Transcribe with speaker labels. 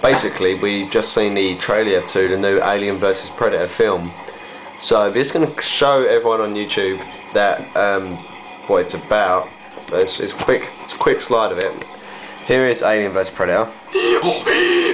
Speaker 1: basically we've just seen the trailer to the new Alien vs Predator film. So we're just going to show everyone on YouTube that what it's about. It's a quick slide of it. Here is Alien vs Predator.